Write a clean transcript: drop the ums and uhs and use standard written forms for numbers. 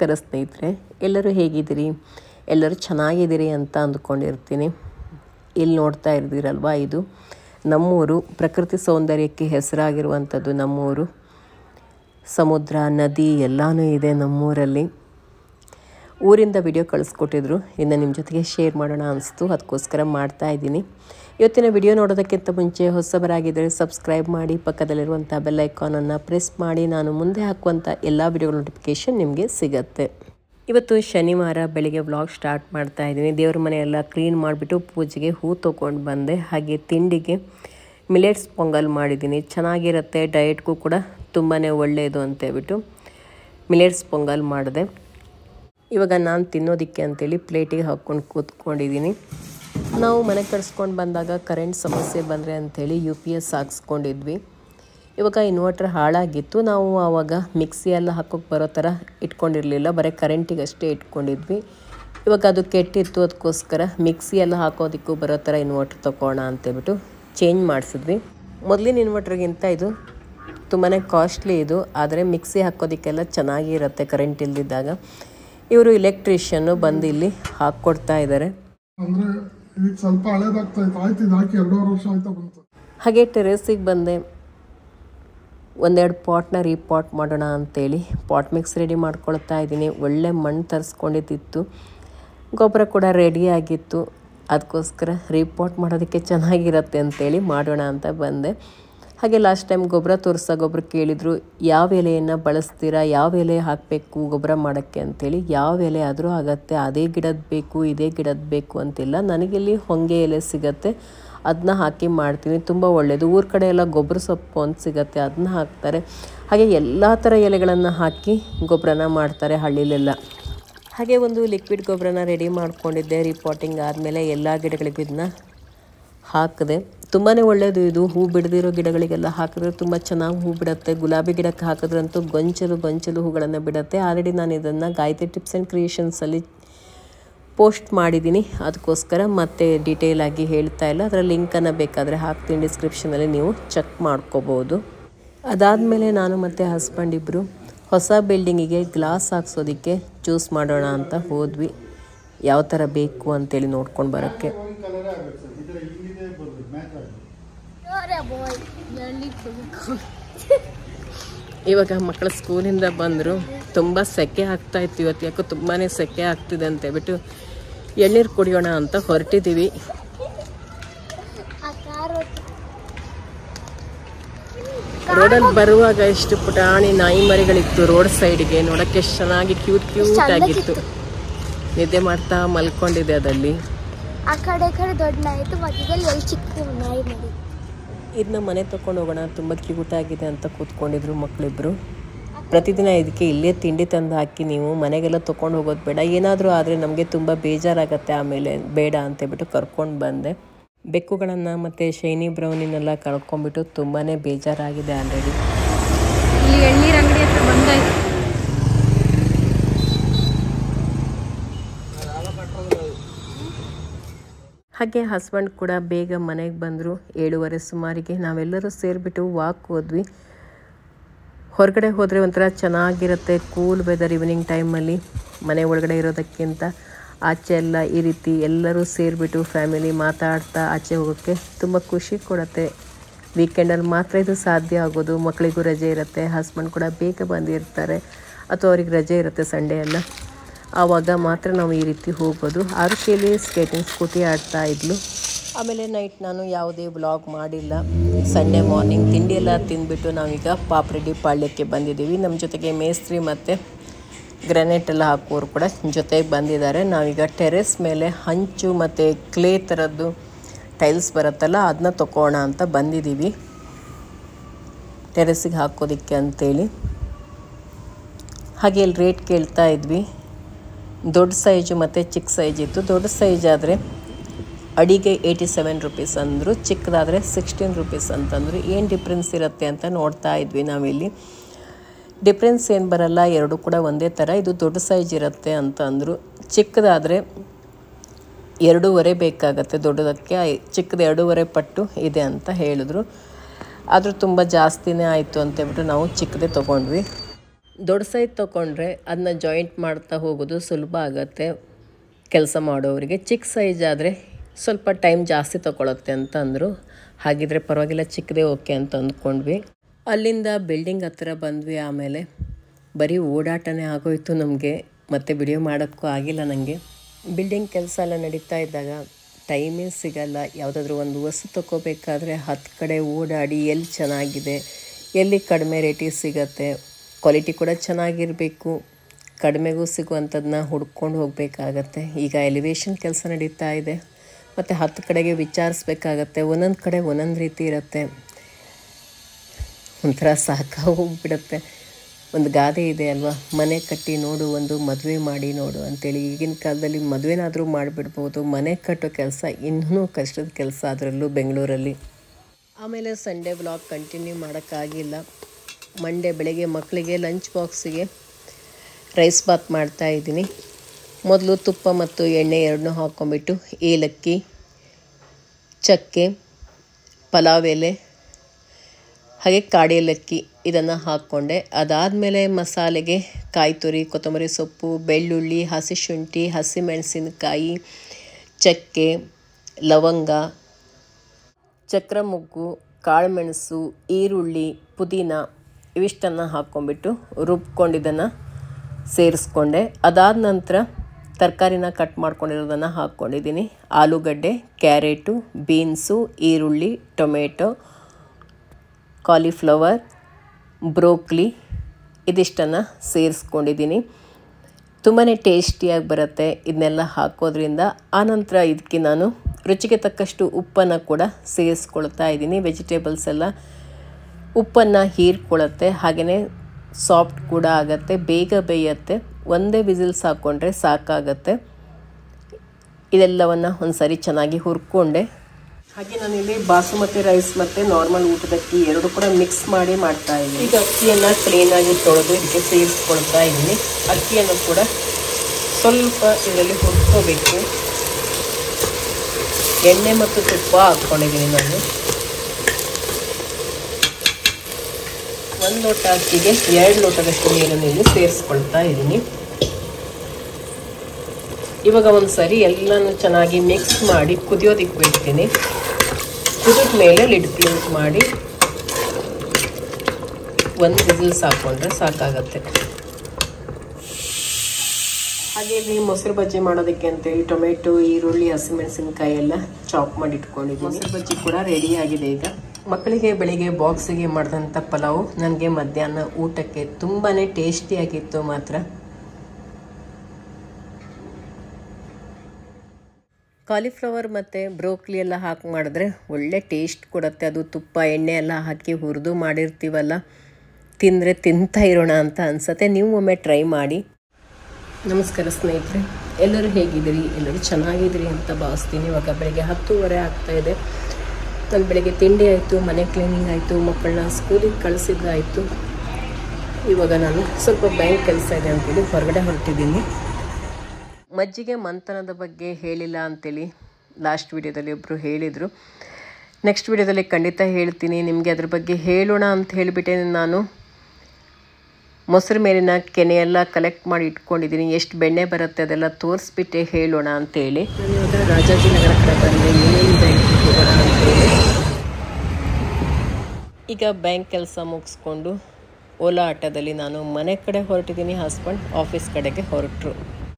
ನಮಸ್ಕಾರ ಸ್ನೇಹಿತರೆ, ಎಲ್ಲರೂ ಹೇಗಿದ್ದೀರಿ? ಎಲ್ಲರೂ ಚೆನ್ನಾಗಿದ್ದೀರಿ ಅಂತ ಅಂದ್ಕೊಂಡಿರ್ತೀನಿ. ಇಲ್ಲಿ ನೋಡ್ತಾ ಇರ್ತೀರಲ್ವಾ, ಇದು ನಮ್ಮೂರು. ಪ್ರಕೃತಿ ಸೌಂದರ್ಯಕ್ಕೆ ಹೆಸರಾಗಿರುವಂಥದ್ದು ನಮ್ಮೂರು. ಸಮುದ್ರ, ನದಿ ಎಲ್ಲನೂ ಇದೆ ನಮ್ಮೂರಲ್ಲಿ. ಊರಿಂದ ವಿಡಿಯೋ ಕಳಿಸ್ಕೊಟ್ಟಿದ್ರು, ಇನ್ನು ನಿಮ್ಮ ಜೊತೆಗೆ ಶೇರ್ ಮಾಡೋಣ ಅನಿಸ್ತು, ಅದಕ್ಕೋಸ್ಕರ ಮಾಡ್ತಾಯಿದ್ದೀನಿ. ಇವತ್ತಿನ ವಿಡಿಯೋ ನೋಡೋದಕ್ಕಿಂತ ಮುಂಚೆ ಹೊಸಬರಾಗಿದ್ದರೆ ಸಬ್ಸ್ಕ್ರೈಬ್ ಮಾಡಿ, ಪಕ್ಕದಲ್ಲಿರುವಂಥ ಬೆಲ್ ಐಕಾನನ್ನು ಪ್ರೆಸ್ ಮಾಡಿ, ನಾನು ಮುಂದೆ ಹಾಕುವಂಥ ಎಲ್ಲ ವಿಡಿಯೋಗಳ ನೋಟಿಫಿಕೇಷನ್ ನಿಮಗೆ ಸಿಗುತ್ತೆ. ಇವತ್ತು ಶನಿವಾರ ಬೆಳಿಗ್ಗೆ ವ್ಲಾಗ್ ಸ್ಟಾರ್ಟ್ ಮಾಡ್ತಾ ಇದ್ದೀನಿ. ದೇವ್ರ ಮನೆಯೆಲ್ಲ ಕ್ಲೀನ್ ಮಾಡಿಬಿಟ್ಟು ಪೂಜೆಗೆ ಹೂ ತೊಗೊಂಡು ಬಂದೆ. ಹಾಗೆ ತಿಂಡಿಗೆ ಮಿಲೆಟ್ಸ್ ಪೊಂಗಲ್ ಮಾಡಿದ್ದೀನಿ. ಚೆನ್ನಾಗಿರುತ್ತೆ, ಡಯಟ್ಗೂ ಕೂಡ ತುಂಬಾ ಒಳ್ಳೆಯದು ಅಂತೇಳ್ಬಿಟ್ಟು ಮಿಲೆಟ್ಸ್ ಪೊಂಗಲ್ ಮಾಡಿದೆ. ಇವಾಗ ನಾನು ತಿನ್ನೋದಕ್ಕೆ ಅಂತೇಳಿ ಪ್ಲೇಟಿಗೆ ಹಾಕ್ಕೊಂಡು ಕೂತ್ಕೊಂಡಿದ್ದೀನಿ. ನಾವು ಮನೆ ಕಟ್ಸ್ಕೊಂಡು ಬಂದಾಗ ಕರೆಂಟ್ ಸಮಸ್ಯೆ ಬಂದರೆ ಅಂಥೇಳಿ UPS ಹಾಕ್ಸ್ಕೊಂಡಿದ್ವಿ. ಇವಾಗ ಇನ್ವರ್ಟರ್ ಹಾಳಾಗಿತ್ತು. ನಾವು ಆವಾಗ ಮಿಕ್ಸಿ ಎಲ್ಲ ಹಾಕೋಕ್ಕೆ ಬರೋ ಥರ ಇಟ್ಕೊಂಡಿರಲಿಲ್ಲ, ಬರೀ ಕರೆಂಟಿಗಷ್ಟೇ ಇಟ್ಕೊಂಡಿದ್ವಿ. ಇವಾಗ ಅದು ಕೆಟ್ಟಿತ್ತು, ಅದಕ್ಕೋಸ್ಕರ ಮಿಕ್ಸಿ ಎಲ್ಲ ಹಾಕೋದಕ್ಕೂ ಬರೋ ಥರ ಇನ್ವರ್ಟರ್ ತೊಗೊಳ್ಳೋಣ ಅಂತೇಳ್ಬಿಟ್ಟು ಚೇಂಜ್ ಮಾಡಿಸಿದ್ವಿ. ಮೊದಲಿನ ಇನ್ವರ್ಟರ್ಗಿಂತ ಇದು ತುಂಬಾ ಕಾಸ್ಟ್ಲಿ ಇದು, ಆದರೆ ಮಿಕ್ಸಿ ಹಾಕೋದಕ್ಕೆಲ್ಲ ಚೆನ್ನಾಗಿರುತ್ತೆ ಕರೆಂಟ್ ಇಲ್ದಿದ್ದಾಗ. ಇವರು ಇಲೆಕ್ಟ್ರಿಷಿಯನ್ನು ಬಂದು ಇಲ್ಲಿ ಹಾಕ್ಕೊಡ್ತಾ ಇದ್ದಾರೆ. ಸ್ವಲ್ಪ ಹಳೇದಾಗ್ತಾ ಇತ್ತು, ಆಯ್ತು ಇದು ಹಾಕಿ 2.5 ವರ್ಷ ಆಯ್ತಾ ಬಂತು. ಹಾಗೆ ಟೆರೇಸಿಗೆ ಬಂದೆ. ಒಂದೆರಡು ಪಾಟ್ನ ರೀಪಾಟ್ ಮಾಡೋಣ ಅಂತೇಳಿ ಪಾಟ್ ಮಿಕ್ಸ್ ರೆಡಿ ಮಾಡ್ಕೊಳ್ತಾ ಇದ್ದೀನಿ. ಒಳ್ಳೆ ಮಣ್ಣು ತರಿಸ್ಕೊಂಡಿದ್ದಿತ್ತು, ಗೊಬ್ಬರ ಕೂಡ ರೆಡಿಯಾಗಿತ್ತು. ಅದಕ್ಕೋಸ್ಕರ ರೀಪಾಟ್ ಮಾಡೋದಕ್ಕೆ ಚೆನ್ನಾಗಿರುತ್ತೆ ಅಂತೇಳಿ ಮಾಡೋಣ ಅಂತ ಬಂದೆ. ಹಾಗೆ ಲಾಸ್ಟ್ ಟೈಮ್ ಗೊಬ್ಬರ ಗೊಬ್ಬರ ಕೇಳಿದರು, ಯಾವ ಎಲೆಯನ್ನು ಬಳಸ್ತೀರಾ, ಯಾವ ಎಲೆ ಹಾಕಬೇಕು ಗೊಬ್ಬರ ಮಾಡೋಕ್ಕೆ ಅಂತೇಳಿ. ಯಾವ ಎಲೆ ಆದರೂ ಆಗುತ್ತೆ, ಅದೇ ಗಿಡದ ಬೇಕು ಇದೇ ಗಿಡದ ಬೇಕು ಅಂತಿಲ್ಲ. ನನಗಿಲ್ಲಿ ಹೊಂಗೆ ಎಲೆ ಸಿಗುತ್ತೆ, ಅದನ್ನ ಹಾಕಿ ಮಾಡ್ತೀನಿ. ತುಂಬ ಒಳ್ಳೆಯದು. ಊರ ಕಡೆ ಎಲ್ಲ ಗೊಬ್ಬರ ಸೊಪ್ಪು ಅಂತ ಸಿಗುತ್ತೆ, ಅದನ್ನ ಹಾಕ್ತಾರೆ. ಹಾಗೆ ಎಲ್ಲ ಥರ ಎಲೆಗಳನ್ನು ಹಾಕಿ ಗೊಬ್ಬರನ ಮಾಡ್ತಾರೆ ಹಳ್ಳಿಲೆಲ್ಲ. ಹಾಗೆ ಒಂದು ಲಿಕ್ವಿಡ್ ಗೊಬ್ಬರನ ರೆಡಿ ಮಾಡ್ಕೊಂಡಿದ್ದೆ. ರಿಪಾಟಿಂಗ್ ಆದಮೇಲೆ ಎಲ್ಲ ಗಿಡಗಳಿಗೂ ಇದನ್ನ ಹಾಕಿದೆ. ತುಂಬಾ ಒಳ್ಳೆಯದು ಇದು. ಹೂ ಬಿಡದಿರೋ ಗಿಡಗಳಿಗೆಲ್ಲ ಹಾಕಿದ್ರೆ ತುಂಬ ಚೆನ್ನಾಗಿ ಹೂ ಬಿಡುತ್ತೆ. ಗುಲಾಬಿ ಗಿಡಕ್ಕೆ ಹಾಕಿದ್ರಂತೂ ಗೊಂಚಲು ಹೂಗಳನ್ನು ಬಿಡುತ್ತೆ. ಆಲ್ರೆಡಿ ನಾನು ಇದನ್ನು ಗಾಯತ್ರಿ ಟಿಪ್ಸ್ ಆ್ಯಂಡ್ ಕ್ರಿಯೇಷನ್ಸಲ್ಲಿ ಪೋಸ್ಟ್ ಮಾಡಿದ್ದೀನಿ, ಅದಕ್ಕೋಸ್ಕರ ಮತ್ತೆ ಡೀಟೇಲ್ ಆಗಿ ಹೇಳ್ತಾ ಇಲ್ಲ. ಅದರ ಲಿಂಕನ್ನು ಬೇಕಾದರೆ ಹಾಕ್ತೀನಿ ಡಿಸ್ಕ್ರಿಪ್ಷನಲ್ಲಿ, ನೀವು ಚೆಕ್ ಮಾಡ್ಕೋಬೋದು. ಅದಾದಮೇಲೆ ನಾನು ಮತ್ತು ಹಸ್ಬೆಂಡ್ ಇಬ್ಬರು ಹೊಸ ಬಿಲ್ಡಿಂಗಿಗೆ ಗ್ಲಾಸ್ ಹಾಕ್ಸೋದಕ್ಕೆ ಚೂಸ್ ಮಾಡೋಣ ಅಂತ ಹೋದ್ವಿ. ಯಾವ ಥರ ಬೇಕು ಅಂತೇಳಿ ನೋಡ್ಕೊಂಡು ಬರೋಕ್ಕೆ. ಇವಾಗ ಮಕ್ಕಳು ಸ್ಕೂಲಿಂದ ಬಂದರು. ತುಂಬ ಸೆಕೆ ಆಗ್ತಾ ಇತ್ತು ಇವತ್ತು, ಯಾಕೋ ತುಂಬಾ ಸೆಕೆ ಆಗ್ತಿದೆ ಅಂತೇಳ್ಬಿಟ್ಟು ಎಳ್ನೀರು ಕುಡಿಯೋಣ ಅಂತ ಹೊರಟಿದ್ದೀವಿ. ರೋಡಲ್ಲಿ ಬರುವಾಗ ಎಷ್ಟು ಪುಟಾಣಿ ನಾಯಿ ಮರಿಗಳಿತ್ತು ರೋಡ್ ಸೈಡ್ಗೆ, ನೋಡೋಕ್ಕೆ ಎಷ್ಟು ಚೆನ್ನಾಗಿ ಕ್ಯೂಟ್ ಆಗಿತ್ತು. ನಿದ್ದೆ ಮಾಡ್ತಾ ಮಲ್ಕೊಂಡಿದೆ ಅದಲ್ಲಿ. ಆ ಕಡೆ ದೊಡ್ಡ ನಾಯಿ ಇತ್ತು, ಮಧ್ಯದಲ್ಲಿ ಎಲ್ಲಿ ಚಿಕ್ಕ ನಾಯಿ ಮರಿ. ಇದನ್ನ ಮನೆ ತೊಗೊಂಡು ಹೋಗೋಣ, ತುಂಬ ಕ್ಯೂಟ್ ಆಗಿದೆ ಅಂತ ಕೂತ್ಕೊಂಡಿದ್ರು ಮಕ್ಕಳಿಬ್ರು. ಪ್ರತಿದಿನ ಇದಕ್ಕೆ ಇಲ್ಲೇ ತಿಂಡಿ ತಂದು ಹಾಕಿ ನೀವು ಮನೆಗೆಲ್ಲ ತೊಗೊಂಡು ಹೋಗೋದು ಬೇಡ, ಏನಾದರೂ ಆದರೆ ನಮಗೆ ತುಂಬ ಬೇಜಾರಾಗುತ್ತೆ, ಆಮೇಲೆ ಬೇಡ ಅಂತೇಳ್ಬಿಟ್ಟು ಕರ್ಕೊಂಡು ಬಂದೆ. ಬೆಕ್ಕುಗಳನ್ನು ಮತ್ತು ಶೈನಿ ಬ್ರೌನಿನೆಲ್ಲ ಕಳ್ಕೊಂಡ್ಬಿಟ್ಟು ತುಂಬಾ ಬೇಜಾರಾಗಿದೆ ಆಲ್ರೆಡಿ. ಇಲ್ಲಿ ಎಳ್ನೀರು ಅಂಗಡಿ ಹತ್ರ ಬಂದಾಯ್ತು. ಹಾಗೆ ಹಸ್ಬೆಂಡ್ ಕೂಡ ಬೇಗ ಮನೆಗೆ ಬಂದರು. 7:30 ಸುಮಾರಿಗೆ ನಾವೆಲ್ಲರೂ ಸೇರಿಬಿಟ್ಟು ವಾಕ್ ಹೋದ್ವಿ. ಹೊರಗಡೆ ಹೋದರೆ ಒಂಥರ ಚೆನ್ನಾಗಿರುತ್ತೆ, ಕೂಲ್ ವೆದರ್. ಈವ್ನಿಂಗ್ ಟೈಮಲ್ಲಿ ಮನೆ ಒಳಗಡೆ ಇರೋದಕ್ಕಿಂತ ಆಚೆ ಎಲ್ಲ ಈ ರೀತಿ ಎಲ್ಲರೂ ಸೇರಿಬಿಟ್ಟು ಫ್ಯಾಮಿಲಿ ಮಾತಾಡ್ತಾ ಆಚೆ ಹೋಗೋಕ್ಕೆ ತುಂಬ ಖುಷಿ ಕೊಡುತ್ತೆ. ವೀಕೆಂಡಲ್ಲಿ ಮಾತ್ರ ಇದು ಸಾಧ್ಯ ಆಗೋದು. ಮಕ್ಕಳಿಗೂ ರಜೆ ಇರುತ್ತೆ, ಹಸ್ಬೆಂಡ್ ಕೂಡ ಬೇಗ ಬಂದಿರ್ತಾರೆ, ಅಥವಾ ಅವ್ರಿಗೆ ರಜೆ ಇರುತ್ತೆ ಸಂಡೇ ಎಲ್ಲ, ಆವಾಗ ಮಾತ್ರ ನಾವು ಈ ರೀತಿ ಹೋಗೋದು. ಆರುಷಿಯಲ್ಲಿ ಸ್ಕೇಟಿಂಗ್ ಸ್ಕೂಟಿ ಆಡ್ತಾ ಇದ್ಲು. ಆಮೇಲೆ ನೈಟ್ ನಾನು ಯಾವುದೇ ವ್ಲಾಗ್ ಮಾಡಿಲ್ಲ. ಸಂಡೇ ಮಾರ್ನಿಂಗ್ ತಿಂಡಿ ಎಲ್ಲ ತಿಂದ್ಬಿಟ್ಟು ನಾವೀಗ ಪಾಪ್ರೆಡ್ಡಿ ಪಾಳ್ಯಕ್ಕೆ ಬಂದಿದ್ದೀವಿ. ನಮ್ಮ ಜೊತೆಗೆ ಮೇಸ್ತ್ರಿ ಮತ್ತು ಗ್ರಾನೈಟ್ ಎಲ್ಲ ಹಾಕೋರು ಕೂಡ ಜೊತೆಗೆ ಬಂದಿದ್ದಾರೆ. ನಾವೀಗ ಟೆರೆಸ್ ಮೇಲೆ ಹಂಚು ಮತ್ತು ಕ್ಲೇ ಥರದ್ದು ಟೈಲ್ಸ್ ಬರುತ್ತಲ್ಲ, ಅದನ್ನ ತೊಗೊಳ್ಳೋಣ ಅಂತ ಬಂದಿದ್ದೀವಿ ಟೆರೆಸಿಗೆ ಹಾಕೋದಕ್ಕೆ ಅಂತೇಳಿ. ಹಾಗೆ ಇಲ್ಲಿ ರೇಟ್ ಕೇಳ್ತಾ ಇದ್ವಿ. ದೊಡ್ಡ ಸೈಜು ಮತ್ತು ಚಿಕ್ಕ ಸೈಜ್ ಇತ್ತು. ದೊಡ್ಡ ಸೈಜ್ ಆದರೆ ಅಡಿಗೆ 87 ರೂಪೀಸ್ ಅಂದರು, ಚಿಕ್ಕದಾದರೆ 16 ರೂಪೀಸ್ ಅಂತಂದರು. ಏನು ಡಿಫ್ರೆನ್ಸ್ ಇರುತ್ತೆ ಅಂತ ನೋಡ್ತಾ ಇದ್ವಿ ನಾವಿಲ್ಲಿ. ಡಿಫ್ರೆನ್ಸ್ ಏನು ಬರಲ್ಲ, ಎರಡು ಕೂಡ ಒಂದೇ ಥರ. ಇದು ದೊಡ್ಡ ಸೈಜ್ ಇರುತ್ತೆ ಅಂತ ಅಂದರು. ಚಿಕ್ಕದಾದರೆ 2.5 ಬೇಕಾಗತ್ತೆ, ದೊಡ್ಡದಕ್ಕೆ ಚಿಕ್ಕದು 2.5 ಪಟ್ಟು ಇದೆ ಅಂತ ಹೇಳಿದ್ರು. ಆದರೂ ತುಂಬ ಜಾಸ್ತಿನೇ ಆಯಿತು ಅಂತೇಳ್ಬಿಟ್ಟು ನಾವು ಚಿಕ್ಕದೇ ತೊಗೊಂಡ್ವಿ. ದೊಡ್ಡ ಸೈಜ್ ತೊಗೊಂಡ್ರೆ ಅದನ್ನ ಜಾಯಿಂಟ್ ಮಾಡ್ತಾ ಹೋಗೋದು ಸುಲಭ ಆಗುತ್ತೆ ಕೆಲಸ ಮಾಡೋರಿಗೆ. ಚಿಕ್ಕ ಸೈಜ್ ಆದರೆ ಸ್ವಲ್ಪ ಟೈಮ್ ಜಾಸ್ತಿ ತೊಗೊಳುತ್ತೆ ಅಂತ ಅಂದರು. ಹಾಗಿದ್ರೆ ಪರವಾಗಿಲ್ಲ, ಚಿಕ್ಕದೇ ಓಕೆ ಅಂತ ಅಂದ್ಕೊಂಡ್ವಿ. ಅಲ್ಲಿಂದ ಬಿಲ್ಡಿಂಗ್ ಹತ್ರ ಬಂದ್ವಿ. ಆಮೇಲೆ ಬರೀ ಓಡಾಟನೇ ಆಗೋಯ್ತು ನಮಗೆ, ಮತ್ತು ವಿಡಿಯೋ ಮಾಡೋಕ್ಕೂ ಆಗಿಲ್ಲ ನನಗೆ. ಬಿಲ್ಡಿಂಗ್ ಕೆಲಸ ಎಲ್ಲ ನಡೀತಾ ಇದ್ದಾಗ ಟೈಮೇ ಸಿಗಲ್ಲ. ಯಾವುದಾದ್ರೂ ಒಂದು ವಸ್ತು ತೊಗೋಬೇಕಾದ್ರೆ 10 ಕಡೆ ಓಡಾಡಿ ಎಲ್ಲಿ ಚೆನ್ನಾಗಿದೆ, ಎಲ್ಲಿ ಕಡಿಮೆ ರೇಟಿಗೆ ಸಿಗತ್ತೆ, ಕ್ವಾಲಿಟಿ ಕೂಡ ಚೆನ್ನಾಗಿರಬೇಕು, ಕಡಿಮೆಗೂ ಸಿಗುವಂಥದ್ದನ್ನ ಹುಡ್ಕೊಂಡು ಹೋಗಬೇಕಾಗತ್ತೆ. ಈಗ ಎಲಿವೇಷನ್ ಕೆಲಸ ನಡೀತಾ ಇದೆ ಮತ್ತು 10 ಕಡೆಗೆ ವಿಚಾರಿಸ್ಬೇಕಾಗತ್ತೆ. ಒಂದೊಂದು ಕಡೆ ಒಂದೊಂದು ರೀತಿ ಇರುತ್ತೆ. ಒಂಥರ ಸಾಕಾಗೋಗ್ಬಿಡುತ್ತೆ. ಒಂದು ಗಾದೆ ಇದೆ ಅಲ್ವಾ, ಮನೆ ಕಟ್ಟಿ ನೋಡು ಒಂದು ಮದುವೆ ಮಾಡಿ ನೋಡು ಅಂತೇಳಿ. ಈಗಿನ ಕಾಲದಲ್ಲಿ ಮದುವೆನಾದರೂ ಮಾಡಿಬಿಡ್ಬೋದು, ಮನೆ ಕಟ್ಟೋ ಕೆಲಸ ಇನ್ನೂ ಕಷ್ಟದ ಕೆಲಸ, ಅದರಲ್ಲೂ ಬೆಂಗಳೂರಲ್ಲಿ. ಆಮೇಲೆ ಸಂಡೇ ವ್ಲಾಗ್ ಕಂಟಿನ್ಯೂ ಮಾಡೋಕ್ಕಾಗಿಲ್ಲ. ಮಂಡೇ ಬೆಳಗ್ಗೆ ಮಕ್ಕಳಿಗೆ ಲಂಚ್ ಬಾಕ್ಸಿಗೆ ರೈಸ್ ಬಾತ್ ಮಾಡ್ತಾಯಿದ್ದೀನಿ. ಮೊದಲು ತುಪ್ಪ ಮತ್ತು ಎಣ್ಣೆ ಎರಡನ್ನೂ ಹಾಕ್ಕೊಂಬಿಟ್ಟು ಏಲಕ್ಕಿ, ಚಕ್ಕೆ, ಪಲಾವ್ ಎಲೆ ಹಾಗೆ ಕಾಡಿ ಏಲಕ್ಕಿ ಇದನ್ನು ಹಾಕ್ಕೊಂಡೆ. ಅದಾದಮೇಲೆ ಮಸಾಲೆಗೆ ಕಾಯಿ ತುರಿ, ಕೊತ್ತಂಬರಿ ಸೊಪ್ಪು, ಬೆಳ್ಳುಳ್ಳಿ, ಹಸಿ ಶುಂಠಿ, ಹಸಿಮೆಣಸಿನಕಾಯಿ, ಚಕ್ಕೆ, ಲವಂಗ, ಚಕ್ರಮೊಗ್ಗು, ಕಾಳುಮೆಣಸು, ಈರುಳ್ಳಿ, ಪುದೀನ ಇವಿಷ್ಟನ್ನು ಹಾಕ್ಕೊಂಬಿಟ್ಟು ರುಬ್ಕೊಂಡಿದ್ದನ್ನು ಸೇರಿಸ್ಕೊಂಡೆ. ಅದಾದ ನಂತರ ತರಕಾರಿನ ಕಟ್ ಮಾಡ್ಕೊಂಡಿರೋದನ್ನು ಹಾಕ್ಕೊಂಡಿದ್ದೀನಿ. ಆಲೂಗಡ್ಡೆ, ಕ್ಯಾರೆಟು, ಬೀನ್ಸು, ಈರುಳ್ಳಿ, ಟೊಮೆಟೊ, ಕಾಲಿಫ್ಲವರ್, ಬ್ರೋಕ್ಲಿ ಇದಿಷ್ಟನ್ನು ಸೇರಿಸ್ಕೊಂಡಿದ್ದೀನಿ. ತುಂಬಾ ಟೇಸ್ಟಿಯಾಗಿ ಬರುತ್ತೆ ಇದನ್ನೆಲ್ಲ ಹಾಕೋದ್ರಿಂದ. ಆನಂತರ ಇದಕ್ಕೆ ನಾನು ರುಚಿಗೆ ತಕ್ಕಷ್ಟು ಉಪ್ಪನ್ನು ಕೂಡ ಸೇರಿಸ್ಕೊಳ್ತಾ ಇದ್ದೀನಿ. ವೆಜಿಟೇಬಲ್ಸ್ ಎಲ್ಲ ಉಪ್ಪನ್ನು ಹೀರ್ಕೊಳ್ಳುತ್ತೆ, ಹಾಗೆಯೇ ಸಾಫ್ಟ್ ಕೂಡ ಆಗುತ್ತೆ, ಬೇಗ ಬೇಯುತ್ತೆ. ಒಂದೇ ವಿಸಿಲ್ಸ್ ಹಾಕ್ಕೊಂಡ್ರೆ ಸಾಕಾಗತ್ತೆ. ಇದೆಲ್ಲವನ್ನು ಒಂದು ಸರಿ ಚೆನ್ನಾಗಿ ಹುರ್ಕೊಂಡೆ. ಹಾಗೆ ನಾನಿಲ್ಲಿ ಬಾಸುಮತಿ ರೈಸ್ ಮತ್ತು ನಾರ್ಮಲ್ ಊಟದಕ್ಕಿ ಎರಡು ಕೂಡ ಮಿಕ್ಸ್ ಮಾಡಿ ಮಾಡ್ತಾ ಇದ್ದೀನಿ. ಈಗ ಅಕ್ಕಿಯನ್ನು ಕ್ಲೀನಾಗಿ ತೊಳೆದು ಇದಕ್ಕೆ ಸೇರಿಸ್ಕೊಳ್ತಾ ಇದ್ದೀನಿ. ಅಕ್ಕಿಯನ್ನು ಕೂಡ ಸ್ವಲ್ಪ ಇದರಲ್ಲಿ ಹುರ್ಕೋಬೇಕು. ಎಣ್ಣೆ ಮತ್ತು ತುಪ್ಪ ಹಾಕ್ಕೊಂಡಿದ್ದೀನಿ ನಾನು. 1 ಲೋಟ ಅಕ್ಕಿಗೆ 2 ಲೋಟದಷ್ಟು ನೀರನ್ನು ಇಲ್ಲಿ ಸೇರಿಸ್ಕೊಳ್ತಾ ಇದ್ದೀನಿ. ಇವಾಗ ಒಂದು ಸರಿ ಎಲ್ಲನೂ ಚೆನ್ನಾಗಿ ಮಿಕ್ಸ್ ಮಾಡಿ ಕುದಿಯೋದಕ್ಕೆ ಬಿಡ್ತೀನಿ. ಕುದಿದ ಮೇಲೆ ಲಿಡ್ ಕ್ಲೋಸ್ ಮಾಡಿ 1 ವಿಸಿಲ್ಸ್ ಹಾಕ್ಕೊಂಡ್ರೆ ಸಾಕಾಗತ್ತೆ. ಹಾಗೆ ಇಲ್ಲಿ ಮೊಸರು ಬಜ್ಜಿ ಮಾಡೋದಕ್ಕೆ ಅಂತೇಳಿ ಟೊಮೆಟೊ, ಈರುಳ್ಳಿ, ಹಸಿಮೆಣಸಿನಕಾಯಿ ಎಲ್ಲ ಚಾಪ್ ಮಾಡಿ ಇಟ್ಕೊಂಡಿದ್ದೀನಿ. ಮೊಸರು ಬಜ್ಜಿ ಕೂಡ ರೆಡಿ ಆಗಿದೆ. ಈಗ ಮಕ್ಕಳಿಗೆ ಬೆಳಿಗ್ಗೆ ಬಾಕ್ಸಿಗೆ ಮಾಡಿದಂಥ ಪಲಾವು ನನಗೆ ಮಧ್ಯಾಹ್ನ ಊಟಕ್ಕೆ ತುಂಬಾ ಟೇಸ್ಟಿಯಾಗಿತ್ತು ಮಾತ್ರ. ಕಾಲಿಫ್ಲವರ್ ಮತ್ತು ಬ್ರೋಕ್ಲಿ ಎಲ್ಲ ಹಾಕಿ ಮಾಡಿದ್ರೆ ಒಳ್ಳೆ ಟೇಸ್ಟ್ ಕೊಡುತ್ತೆ. ಅದು ತುಪ್ಪ ಎಣ್ಣೆ ಎಲ್ಲ ಹಾಕಿ ಹುರಿದು ಮಾಡಿರ್ತೀವಲ್ಲ, ತಿಂದರೆ ತಿಂತಾ ಇರೋಣ ಅಂತ ಅನಿಸುತ್ತೆ. ನೀವು ಒಮ್ಮೆ ಟ್ರೈ ಮಾಡಿ. ನಮಸ್ಕಾರ ಸ್ನೇಹಿತರೆ, ಎಲ್ಲರೂ ಹೇಗಿದ್ದೀರಿ? ಎಲ್ಲರೂ ಚೆನ್ನಾಗಿದ್ದೀರಿ ಅಂತ ಭಾವಿಸ್ತೀನಿ. ಇವಾಗ ಬೆಳಗ್ಗೆ 10:30 ಆಗ್ತಾಯಿದೆ. ನಾನು ಬೆಳಗ್ಗೆ ತಿಂಡಿ ಆಯಿತು, ಮನೆ ಕ್ಲೀನಿಂಗ್ ಆಯಿತು, ಮಕ್ಕಳನ್ನ ಸ್ಕೂಲಿಗೆ ಕಳಿಸಿದ್ದಾಯಿತು. ಇವಾಗ ನಾನು ಸ್ವಲ್ಪ ಬ್ಯಾಂಕ್ ಕೆಲಸ ಇದೆ ಅಂತೇಳಿ ಹೊರಗಡೆ ಹೊರಟಿದ್ದೀನಿ. ಮಜ್ಜಿಗೆ ಮಂಥನದ ಬಗ್ಗೆ ಹೇಳಿಲ್ಲ ಅಂತೇಳಿ ಲಾಸ್ಟ್ ವಿಡಿಯೋದಲ್ಲಿ ಒಬ್ಬರು ಹೇಳಿದರು. ನೆಕ್ಸ್ಟ್ ವಿಡಿಯೋದಲ್ಲಿ ಖಂಡಿತ ಹೇಳ್ತೀನಿ ನಿಮಗೆ. ಅದ್ರ ಬಗ್ಗೆ ಹೇಳೋಣ ಅಂತ ಹೇಳಿಬಿಟ್ಟೆ ನಾನು ಮೊಸರು ಮೇಲಿನ ಕೆನೆಯೆಲ್ಲ ಕಲೆಕ್ಟ್ ಮಾಡಿ ಇಟ್ಕೊಂಡಿದ್ದೀನಿ. ಎಷ್ಟು ಬೆಣ್ಣೆ ಬರುತ್ತೆ ಅದೆಲ್ಲ ತೋರಿಸ್ಬಿಟ್ಟೆ ಹೇಳೋಣ ಅಂತೇಳಿ. ನಾನು ಇವಾಗ ರಾಜಾಜಿನಗರ ಕಡೆ ಬಂದೆ, ಯೂನಿಯನ್ ಬ್ಯಾಂಕಿಗೆ ಹೋಗೋಣ ಅಂತೇಳಿ. ಈಗ ಬ್ಯಾಂಕ್ ಕೆಲಸ ಮುಗಿಸ್ಕೊಂಡು ಓಲಾ ಆಟೋದಲ್ಲಿ ನಾನು ಮನೆ ಕಡೆ ಹೊರಟಿದ್ದೀನಿ. ಹಸ್ಬೆಂಡ್ ಆಫೀಸ್ ಕಡೆಗೆ ಹೊರಟರು.